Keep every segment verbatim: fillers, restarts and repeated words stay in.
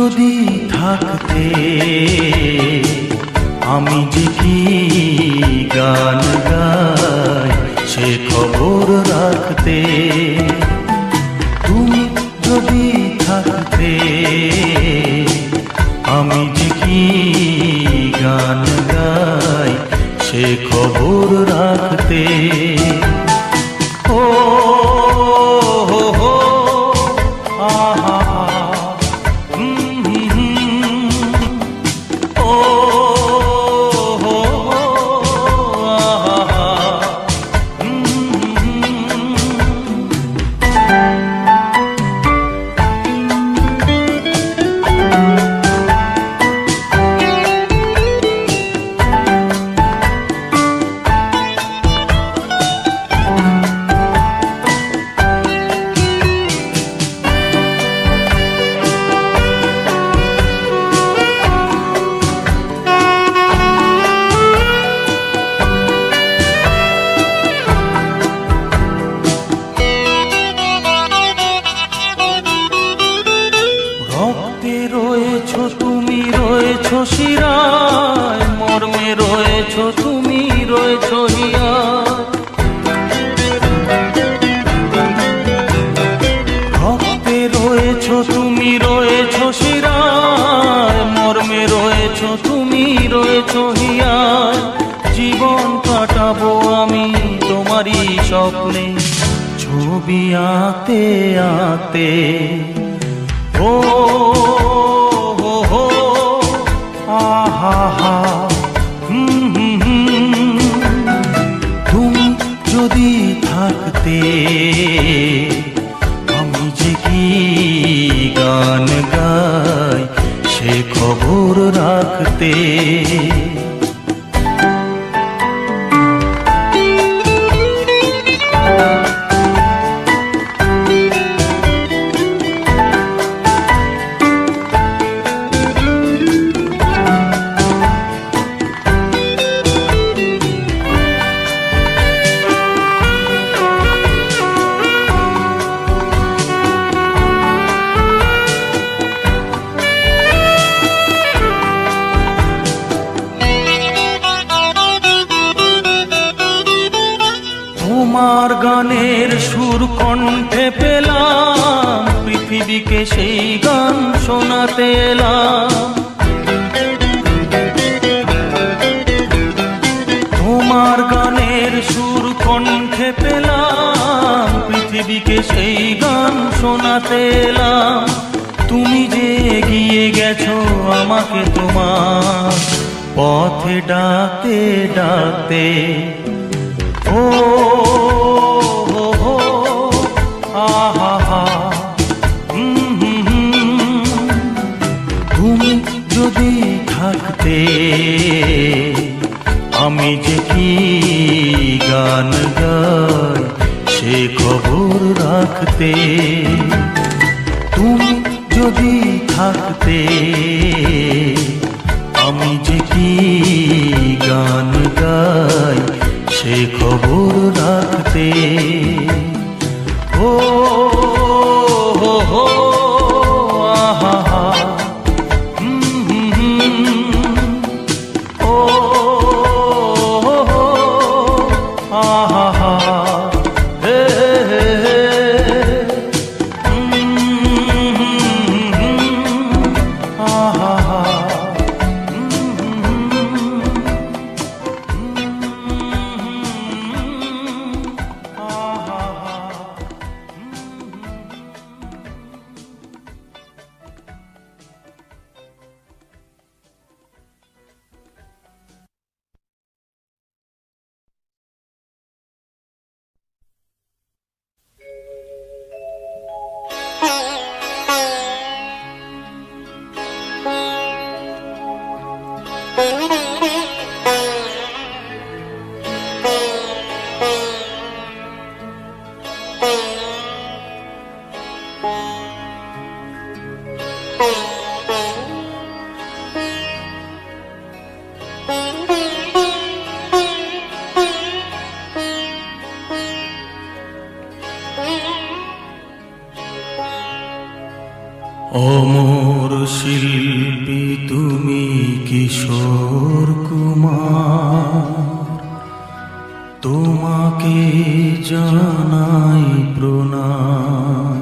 যদি থাকতে আমি যে কি গান গাই সে খবর রাখতে, তুমি যদি থাকতে আমি যে কি গান গাই সে খবর রাখতে। ও হো হো আহা তুমি রয়েছো শিরায়, মর্মে রয়েছো তুমি রয়েছো হিয়ায়, ভক্তে রয়েছো তুমি রয়েছো শিরায়, মর্মে রয়েছো তুমি রয়েছো হিয়ায়। জীবন কাটাবো আমি তোমারই স্বপ্নে, ছবি আঁতে আঁতে। ও আহা তুমি যদি থাকতে আমি যে কি গান গাই সে খবর রাখতে। তোমার গানের সুর কণ্ঠে পেলাম, পৃথিবীকে সেই গান শোনাতে এলাম। তোমার গানের সুর কণ্ঠে পেলাম, পৃথিবীকে সেই গান শোনাতে এলাম। তুমি যে এগিয়ে গেছো আমাকে তোমার পথে ডাকতে ডাকতে। ও হো হো আহা তুমি যদি থাকতে আমি যে কি গান গাই সে খবর রাখতে। তুমি যদি থাকতে আমি যে কি গান গাই সে খবর রাখতে। ও হো হো আহা ও হো আহা হে হে আহা। অমর অমর শিল্পী তুমি কিশোর কুমার, তোমাকে জানাই প্রণাম।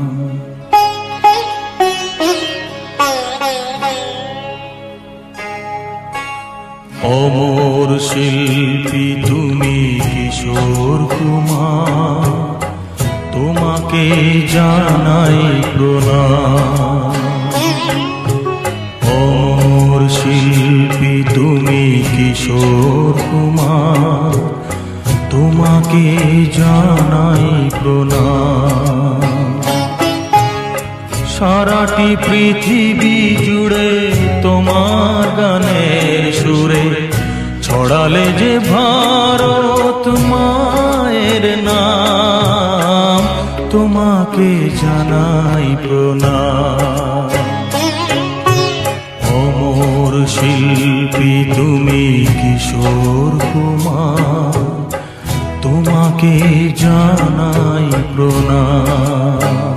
অমর শিল্পী তুমি কিশোর কুমার, তোমাকে জানাই প্রণাম। অমর শিল্পী তুমি কিশোর কুমার, তোমাকে জানাই প্রণাম। সারাটি পৃথিবী জুড়ে তোমার গানের সুরে ছড়ালে যে ভারত মায়ের নাম, তোমাকে জানাই প্রণাম। অমর শিল্পী তুমি কিশোর কুমার, তোমাকে জানাই প্রণাম।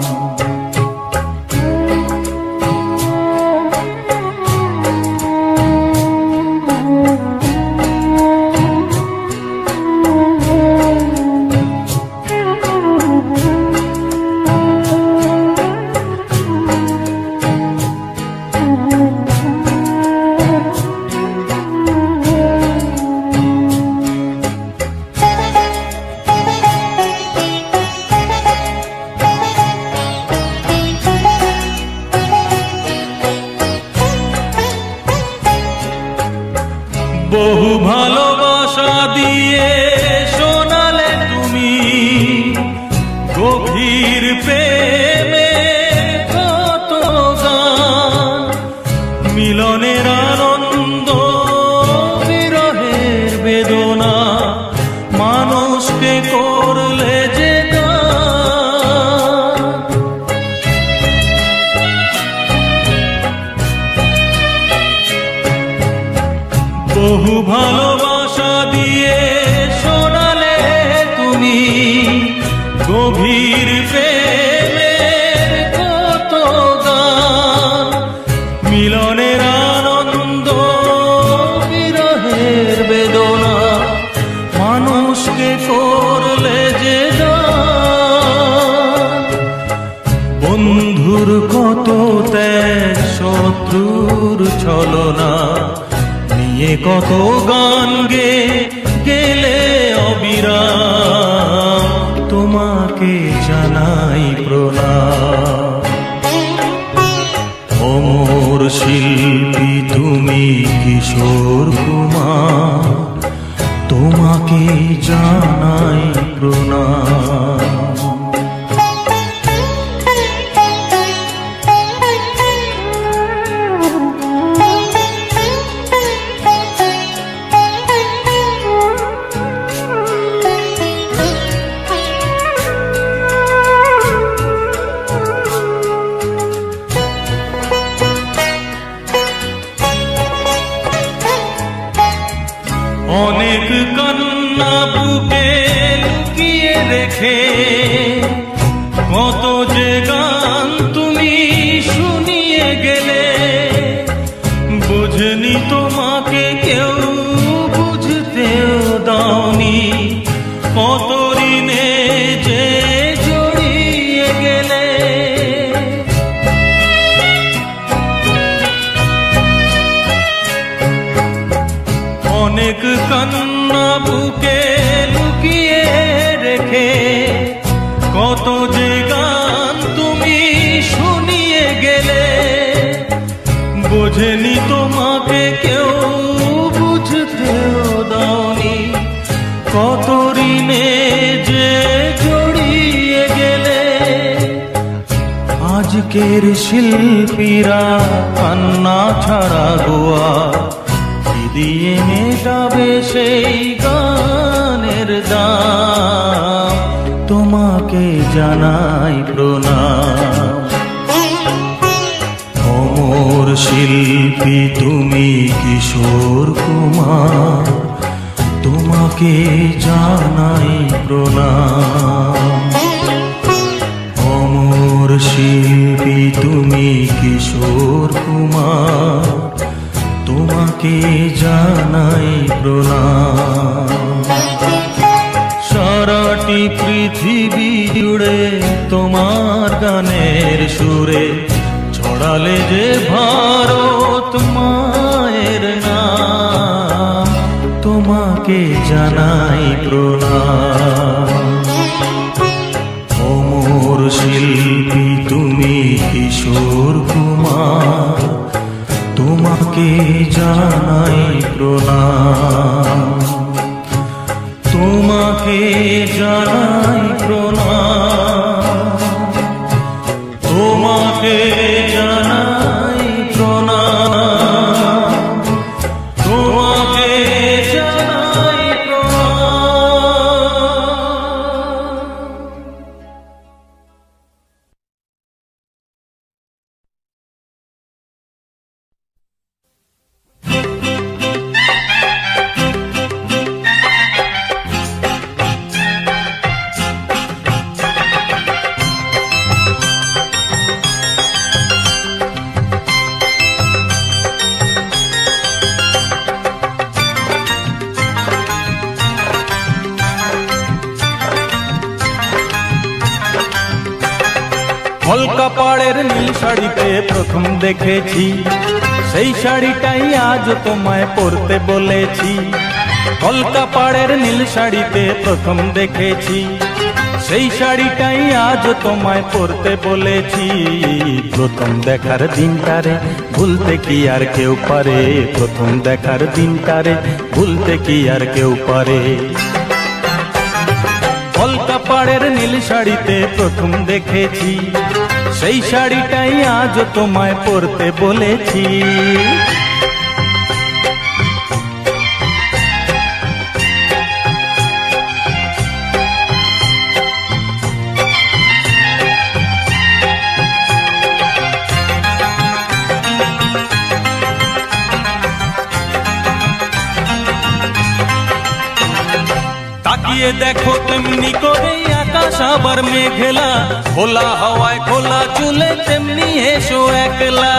বহু ভালোবাসা দিয়ে শোনালে তুমি গভীর প্রেমে কত গান, মিলনের আনন্দ বিরহের বেদনা মানুষকে করলে যে গান। বহু ভালোবাসা দিয়ে শোনালে তুমি গভীর প্রেমের কত গান, মিলনের আনন্দ বিরহের বেদনা মানুষকে করলে যে গান। বন্ধুর কত ত্যাগ শত্রুর ছলনা নিয়ে কত গান গে গেলে অবিরাম, তোমাকে জানাই প্রণাম। অমর শিল্পী তুমি কিশোর কুমার, তোমাকে জানাই প্রণাম। অনেক কান্না বুকে লুকিয়ে রেখে কত যে গান তুমি শুনিয়ে গেলে, বুঝনি তোমাকে কেউ বুঝতেও দাওনি, কত ঋণে যে জড়িয়ে গেলে। অনেক কান্না বুকে লুকিয়ে রেখে কত যে গান তুমি শুনিয়ে গেলে, বোঝেনি তোমাকে কেউ বুঝতেও দাওনি, কত ঋণে যে জড়িয়ে গেলে। আজকের শিল্পীরা কান্না ছাড়া গোয়া দিয়ে মেটাবে সেই গানের দাম, তোমাকে জানাই প্রণাম। অমর শিল্পী তুমি কিশোর কুমার, তোমাকে জানাই প্রণাম। অমর শিল্পী তুমি কিশোর কুমার, তোমাকে জানাই প্রণাম। সারাটি পৃথিবী জুড়ে তোমার গানের সুরে ছড়ালে যে ভারত মায়ের নাম, তোমাকে জানাই প্রণাম। অমর শিল্পী তুমি কিশোর কুমার, তোমাকে জানাই প্রণাম। তোমাকে জানাই প্রণাম, তোমাকে জানাই প্রণাম, তোমাকে জানাই কলকা পাড়ের নীল শাড়িতে প্রথম দেখেছি, সেই শাড়িটাই আজ তোমায় পরতে বলেছি। কলকা পাড়ের নীল শাড়িতে প্রথম দেখেছি, সেই শাড়িটাই আজ তোমায় পরতে বলেছি। প্রথম দেখার দিনটারে ভুলতে কি আর কেউ পারে, প্রথম দেখার দিনটারে ভুলতে কি আর কেউ পারে। কলকা পাড়ের নীল শাড়িতে প্রথম দেখেছি, সেই শাড়িটাই আজ তোমায় পরতে বলেছি। তাকিয়ে দেখো তেমনি করে আকাশ আবার মেঘলা, খোলা হাওয়ায় খোলা চুলে তেমনি এসো একলা।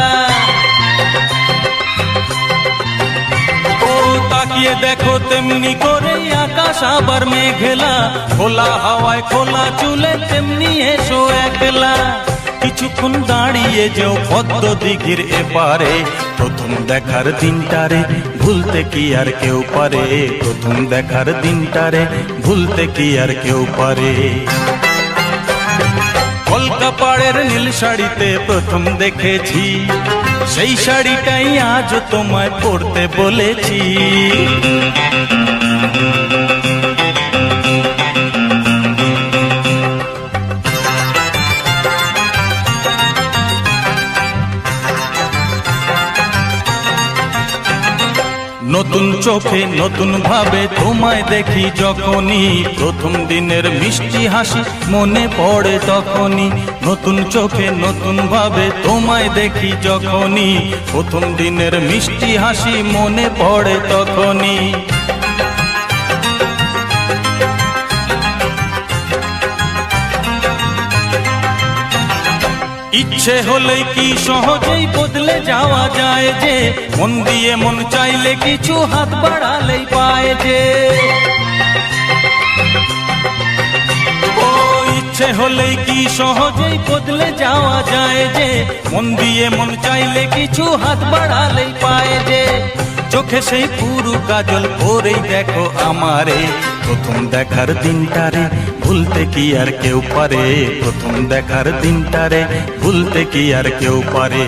ও তাকিয়ে দেখো তেমনি করে আকাশ আবার মেঘলা, খোলা হাওয়ায় খোলা চুলে তেমনি এসো একলা। কিছুক্ষণ দাঁড়িয়ে যেও পদ্ম দিঘির এপারে, প্রথম দেখার দিনটারে ভুলতে কি আর কেউ পারে, প্রথম দেখার দিনটারে ভুলতে কি আর কেউ পারে। কলকা পাড়ের নীল শাড়িতে প্রথম দেখেছি, সেই শাড়িটাই আজ তোমায় পরতে বলেছি। নতুন চোখে নতুন ভাবে তোমায় দেখি যখনই, প্রথম দিনের মিষ্টি হাসি মনে পড়ে তখনই। নতুন চোখে নতুন ভাবে তোমায় দেখি যখনই, প্রথম দিনের মিষ্টি হাসি মনে পড়ে তখনই। ইচ্ছে হলে কি সহজেই বদলে যাওয়া যায় যে, মন দিয়ে মন চাইলে কিছু হাত বাড়ালেই পায় যে। ও ইচ্ছে হলে কি সহজেই বদলে যাওয়া যায় যে, মন দিয়ে মন চাইলে কিছু হাত বাড়ালেই পায় যে। চোখে সেই পুরু কাজল পরেই দেখো আমারে, প্রথম দেখার দিনটারে ভুলতে কি আর কেউ পারে, প্রথম দেখার দিনটারে ভুলতে কি আর কেউ পারে।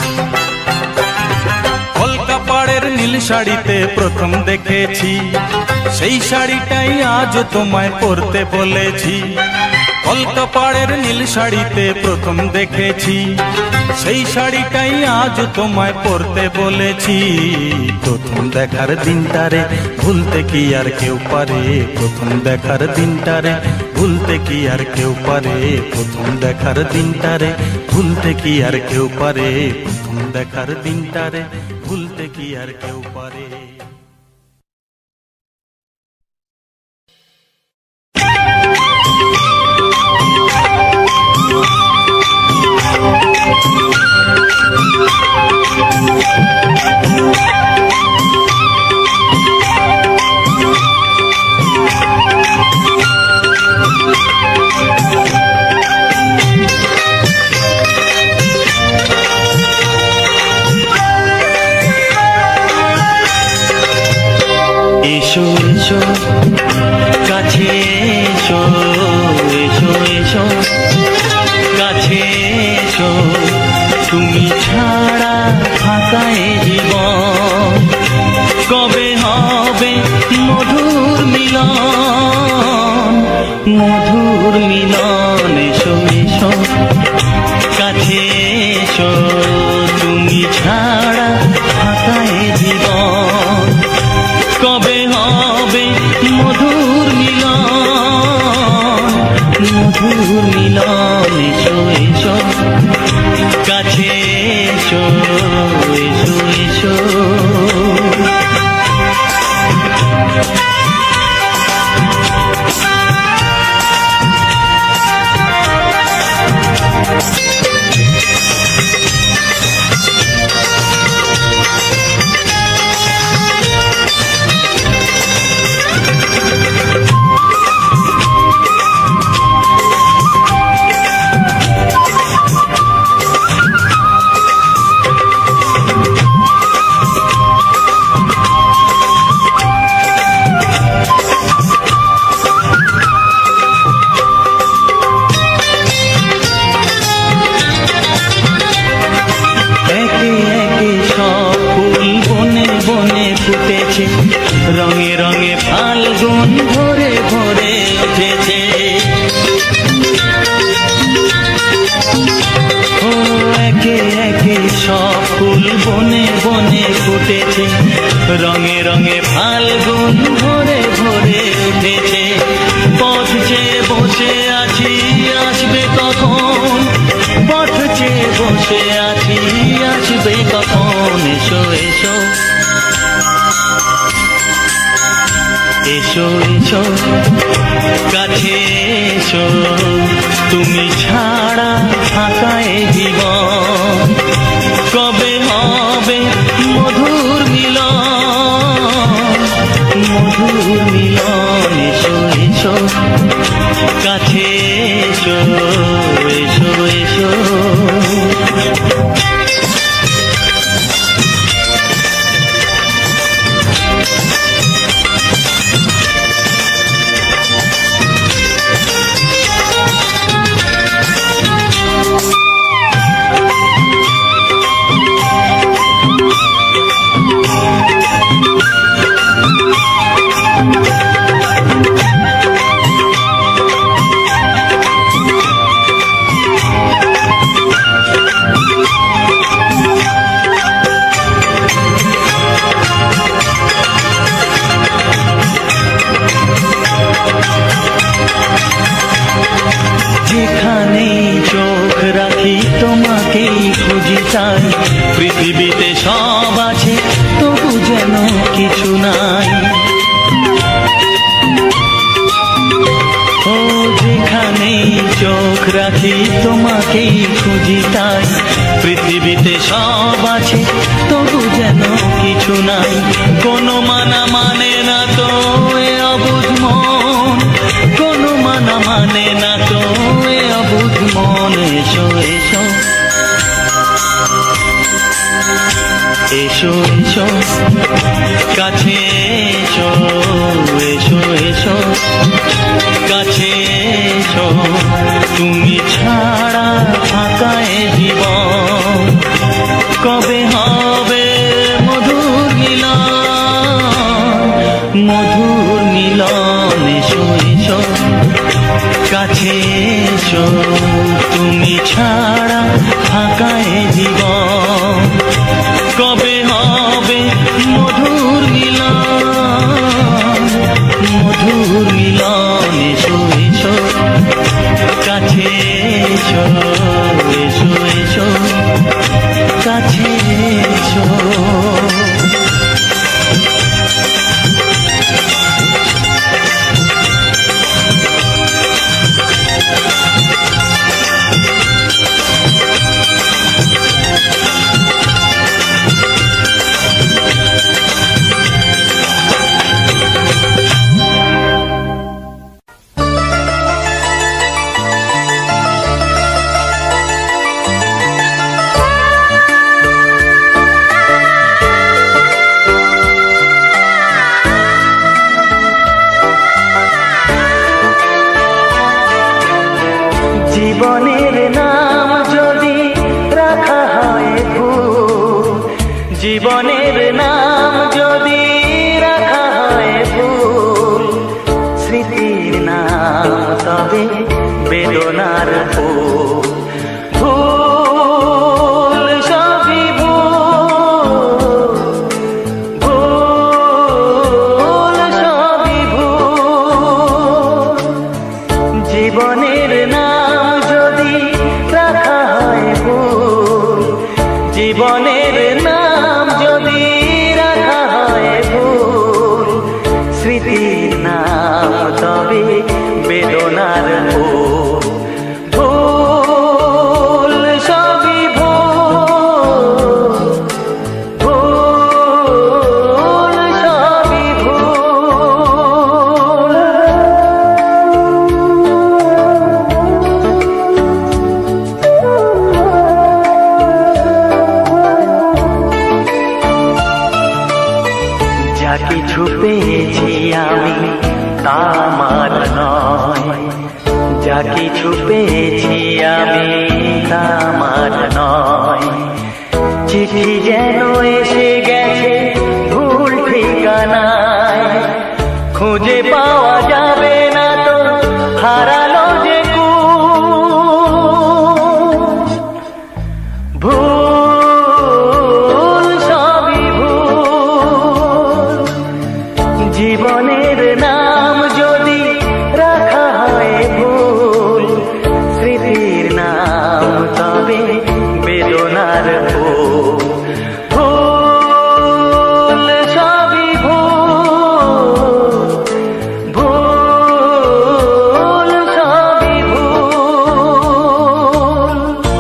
কলকা পাড়ের নীল শাড়িতে প্রথম দেখেছি, সেই শাড়িটাই আজ তোমায় পরতে বলেছি। কলকা পাড়ের নীল শাড়িতে প্রথম দেখেছি, সেই শাড়িটাই আজ তোমায় পরতে বলেছি। প্রথম দেখার দিনটারে ভুলতে কি আর কেউ পারে, প্রথম দেখার দিনটারে ভুলতে কি আর কেউ পারে, প্রথম দেখার দিনটারে ভুলতে কি আর কেউ পারে, প্রথম দেখার দিনটারে ভুলতে কি আর কেউ পারে। Thank you. এসো তুমি ছাড়া ফাঁকা এ জীবন কবে হবে মধুর মিলন মধুর মিলন এসো এসো কাছে এসো তুমি ছাড়া ফাঁকা এ জীবন কবে হবে মধুর মিলন মধুর মিলন এসো এসো কাছে এসো এসো এসো রঙে রঙে ফাল্গুন ভরে ভরে উঠেছে ও একে একে সব ফুল বনে বনে ফুটেছে রঙে রঙে ফাল্গুন ভরে ভরে উঠেছে পথ চেয়ে বসে আছি আসবে কখন পথ চেয়ে বসে আছি আসবে কখন এসো এসো এসো এসো কাছে এসো তুমি ছাড়া ফাঁকা এ জীবন কবে হবে মধুর মিলন মধুর মিলন এসো এসো কাছে এসো এসো এসো পৃথিবীতে সব আছে তবু যেন কিছু নাই ও যেখানে চোখ রাখি তোমাকেই খুঁজি তাই পৃথিবীতে সব আছে তবু যেন কিছু নাই কোনো মানা মানে না তো এ অবুঝ মন কোনো মানা মানে না তো এ অবুঝ মন এসো এসো এসো এসো কাছে এসো এসো এসো কাছে এসো তুমি ছাড়া ফাঁকা এ জীবন কবে হবে মধুর মিলন মধুর মিলন এসো এসো কাছে এসো তুমি ছাড়া ফাঁকা এ জীবন কবে হবে মধুর মিলন মধুর মিলন এসো এসো কাছে এসো এসো এসো কাছে এসো জীবনের নাম যদি রাখা হয় ভুল, স্মৃতির নাম তবে বেদনার ফুল। ভুল সবই ভুল, ভুল সবই ভুল। জীবনের নাম যদি রাখা হয় ভুল, জীবনের নাম যদি রাখা হয় ভুল, স্মৃতির নাম তবে বেদনার ফুল। ভুল সবই ভুল, ভুল সবই ভুল। যা কিছু পেয়েছি আমি তা আমার নয়, যা কিছু পেয়েছি আমি তা আমার নয়। চিঠি যেন এসে গেছে ভুল ঠিকানায়, খুঁজে পাওয়া যাবে না তো হারালো যে কুল। ভুল সবই ভুল, জীবনের নাম যদি রাখা হয় ভুল, স্মৃতির নাম তবে বেদনার ফুল। ভুল সবই ভুল, ভুল সবই ভুল।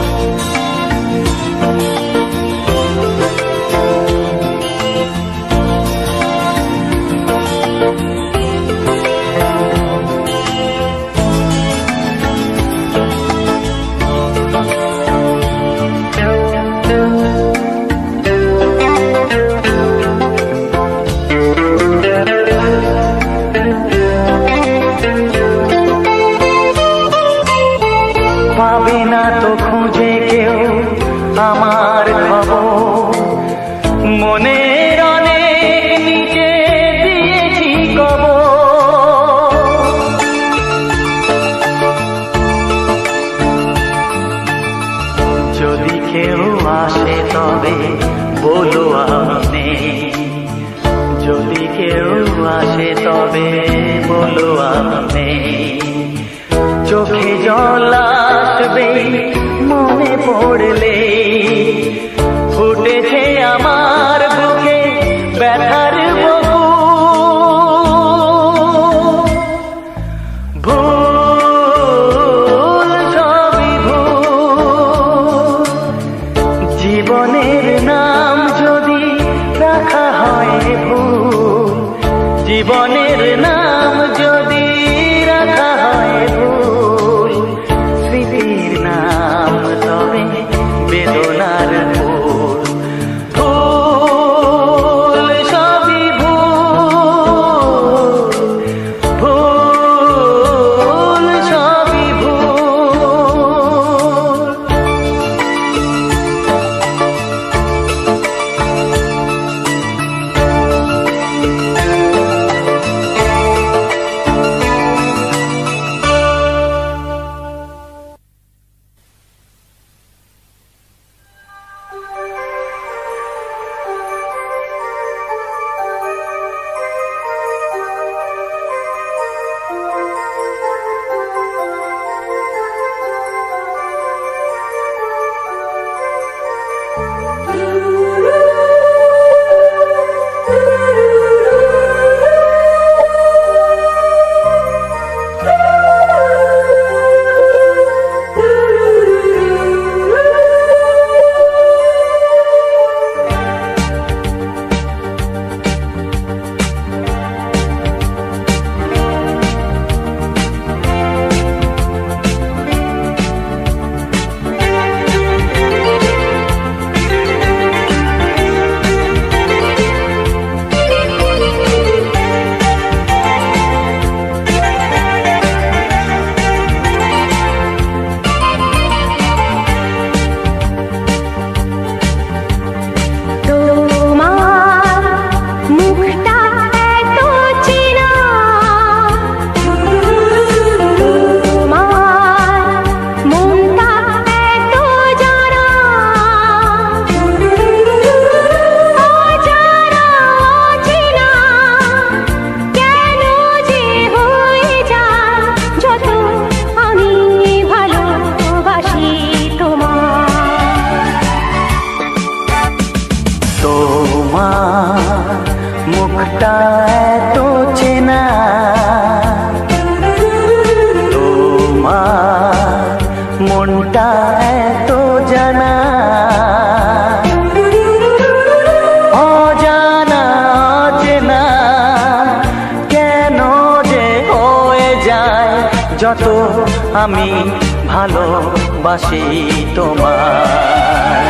পাবে না তো খুঁজে কেউ আমার খবর, মনের অনেক নিচে দিয়েছি কবর। যদি কেউ আসে তবে বলো আমি নেই, যদি কেউ আসে তবে বলো আমি নেই। চোখে জল আসবে মনে পড়লে, ফুটেছে আমার বুকে ব্যথার বকুল। ভুল সবই ভুল, জীবনের নাম যদি রাখা হয় ভুল, জীবনের নাম যদি রাখা হয় ভুল, স্মৃতির নাম তবে বেদনার ফুল। ভুল সবই ভুল, ভুল সবই ভুল। মনটা এত চেনা, তোমার মনটা এত জানা, অজানা চেনা কেন যে হয়ে যায় যত আমি ভালোবাসি তোমায়।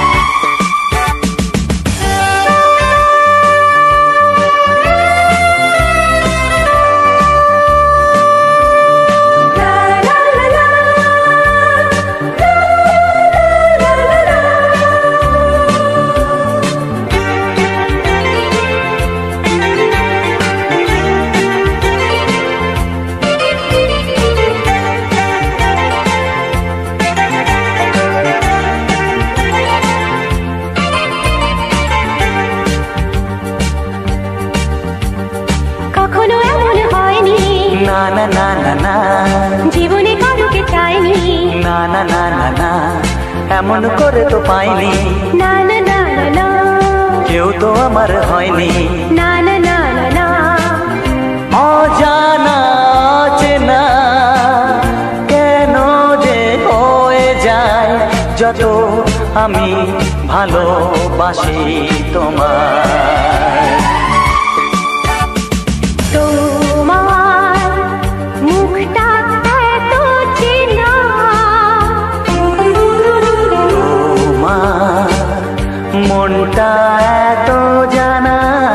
না না না না না, জীবনে কারোকে চাইনি, না না না না না, এমন করে তো পাইনি, না না না না না, কেউ তো আমার হয়নি, না না না না না, অজানা চেনা কেন যে হয়ে যায় যত আমি ভালোবাসি তোমায়। তোমার মুখটা এত চেনা, তোমার মনটা এত জানা,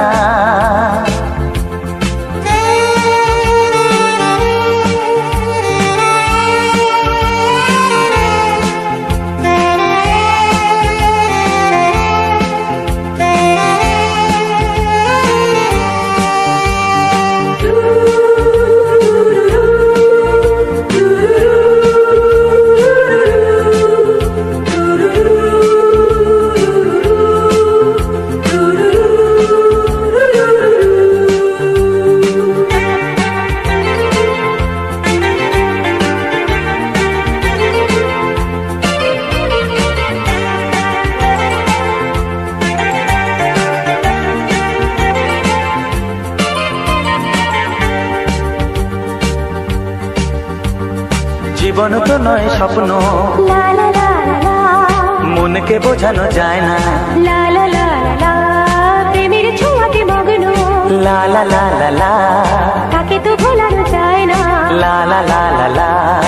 জীবন তো নয় স্বপ্ন, লা লা লা লা, মনকে বোঝানো যায় না, লা লা লা লা, প্রেমের ছোঁয়াতে মগ্ন, লা লা লা লা লা, তাকে তো ভোলানো যায় না, লা লা লা লা লা,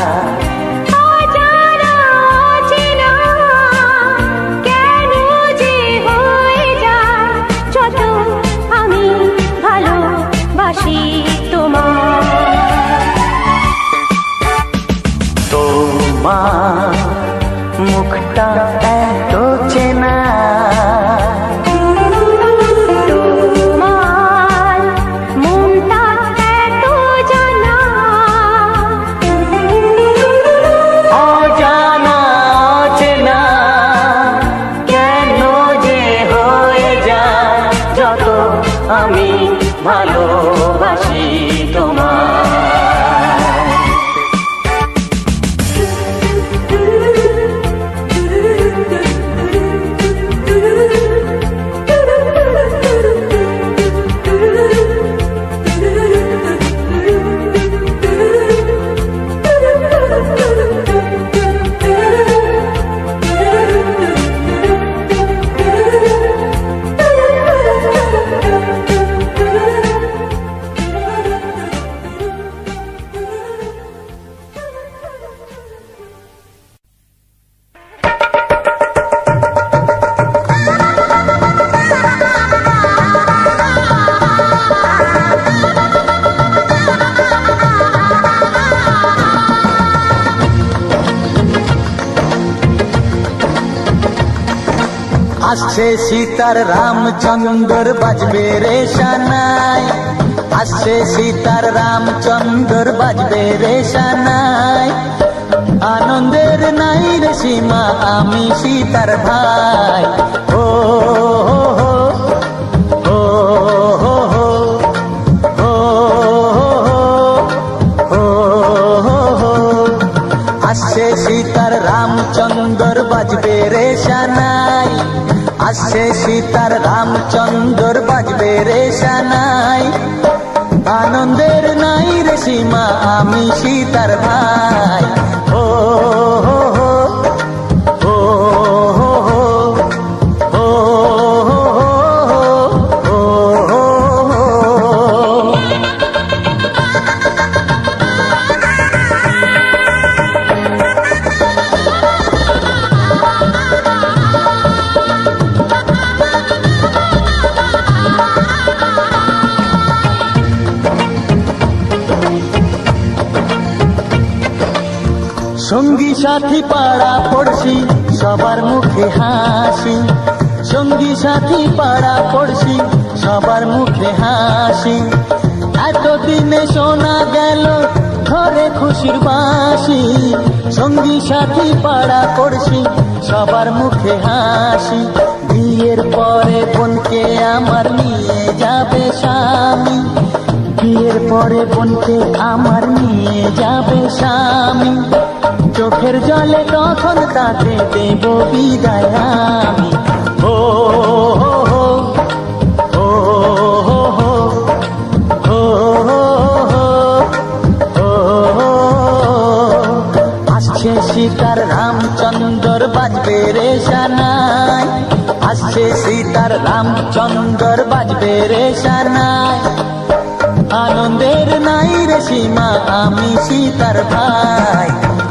অজানা চেনা কেন যে হয়ে যায় যত আমি ভালোবাসি তোমায়। তোমার মুখটা এত চেনা, তোমার মনটা এত জানা, অজানা চেনা কেন যে হয়ে যায় যত আমি ভালোবাসি তোমায়। আসছে সীতার রামচন্দ্র বাজবে রে শানাই, আসছে সীতার রামচন্দ্র বাজবে রে শানাই, আনন্দের নাই রে সীমা আমি সীতার ভাই। ও হো হো হো হো হো হো হো হো, আসছে সীতার রামচন্দ্র বাজবে রে শানাই, আসছে সীতার রামচন্দ্র বাজবে রে সানাই, আনন্দের নাই রে সীমা আমি সীতার ভাই। ও হো হো ও হো হো ও হো হো ও হো। সঙ্গী সাথী পাড়া পড়শি সবার মুখে হাসি, সঙ্গী সাথী পাড়া পড়শি সবার মুখে হাসি। এতদিনে শোনা গেল ঘরে খুশির বাসি, সঙ্গী সাথী পাড়া পড়শি সবার মুখে হাসি। বিয়ের পরে বোনকে আমার নিয়ে যাবে স্বামী, বিয়ের পরে বোনকে আমার নিয়ে যাবে স্বামী। চোখের জলে তখন তাকে দেব বিদায় আমি। ও হো হো ও হো হো ও হো হো ও হো। আসছে সীতার রামচন্দ্র বাজবে রে সানাই, আসছে সীতার রামচন্দ্র বাজবে রে সানাই। আনন্দের নাই রে সীমা আমি সীতার ভাই।